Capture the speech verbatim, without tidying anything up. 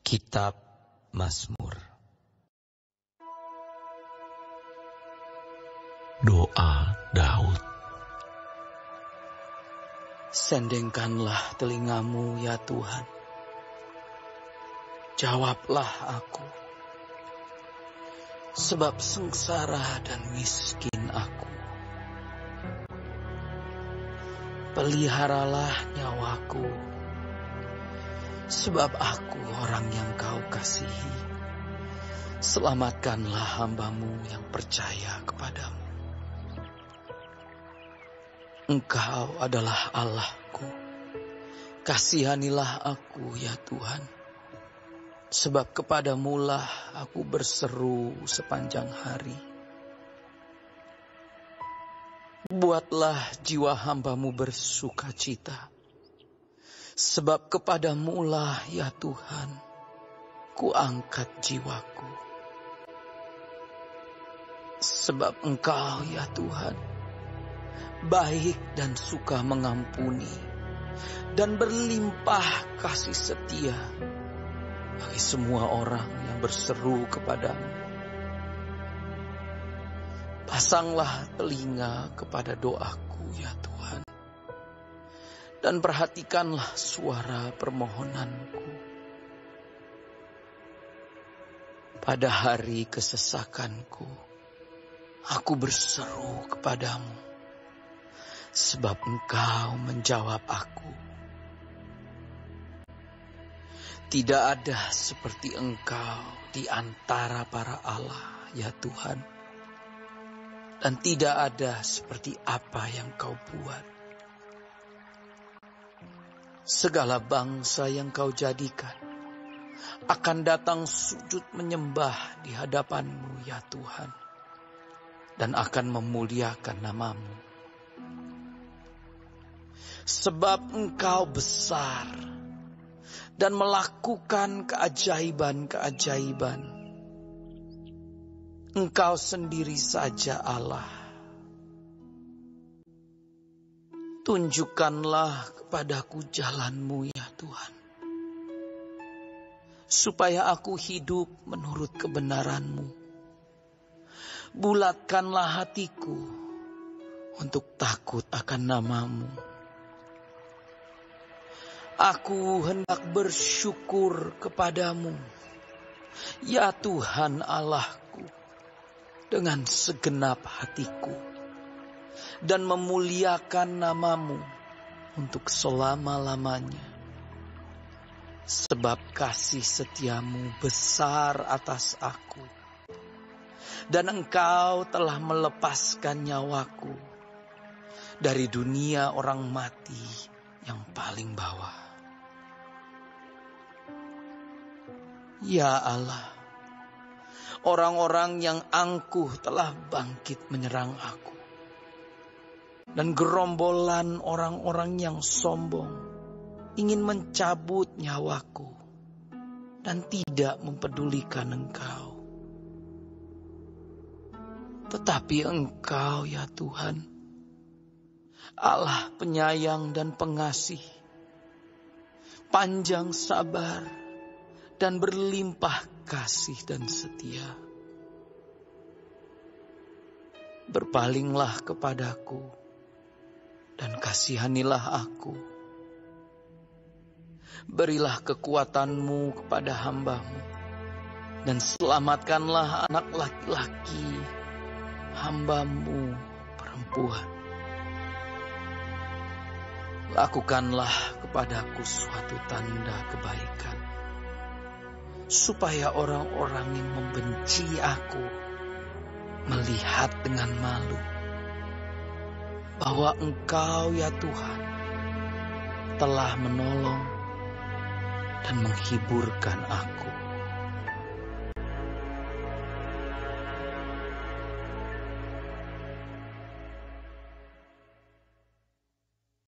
Kitab Mazmur. Doa Daud. Sendengkanlah telingamu ya Tuhan. Jawablah aku. Sebab sengsara dan miskin aku. Peliharalah nyawaku. Sebab aku orang yang kau kasihi. Selamatkanlah hambamu yang percaya kepadamu. Engkau adalah Allahku. Kasihanilah aku ya Tuhan. Sebab kepadamulah aku berseru sepanjang hari. Buatlah jiwa hambamu bersukacita. Sebab kepadamulah ya Tuhan, ku angkat jiwaku. Sebab Engkau ya Tuhan, baik dan suka mengampuni, dan berlimpah kasih setia bagi semua orang yang berseru kepadamu. Pasanglah telinga kepada doaku ya Tuhan, dan perhatikanlah suara permohonanku. Pada hari kesesakanku, aku berseru kepadamu, sebab Engkau menjawab aku. Tidak ada seperti Engkau di antara para Allah ya Tuhan, dan tidak ada seperti apa yang Kau buat. Segala bangsa yang Kau jadikan akan datang sujud menyembah di hadapan-Mu ya Tuhan, dan akan memuliakan nama-Mu. Sebab Engkau besar dan melakukan keajaiban-keajaiban. Engkau sendiri saja Allah. Tunjukkanlah kepadaku jalan-Mu ya Tuhan, supaya aku hidup menurut kebenaran-Mu. Bulatkanlah hatiku untuk takut akan nama-Mu. Aku hendak bersyukur kepadamu, ya Tuhan Allahku, dengan segenap hatiku, dan memuliakan nama-Mu untuk selama-lamanya. Sebab kasih setia-Mu besar atas aku, dan Engkau telah melepaskan nyawaku dari dunia orang mati yang paling bawah. Ya Allah, orang-orang yang angkuh telah bangkit menyerang aku, dan gerombolan orang-orang yang sombong ingin mencabut nyawaku dan tidak mempedulikan Engkau. Tetapi Engkau ya Tuhan, Allah penyayang dan pengasih, panjang sabar dan berlimpah kasih dan setia. Berpalinglah kepadaku dan kasihanilah aku. Berilah kekuatan-Mu kepada hamba-Mu, dan selamatkanlah anak laki-laki hamba-Mu perempuan. Lakukanlah kepadaku suatu tanda kebaikan, supaya orang-orang yang membenci aku melihat dengan malu bahwa Engkau ya Tuhan telah menolong dan menghiburkan aku.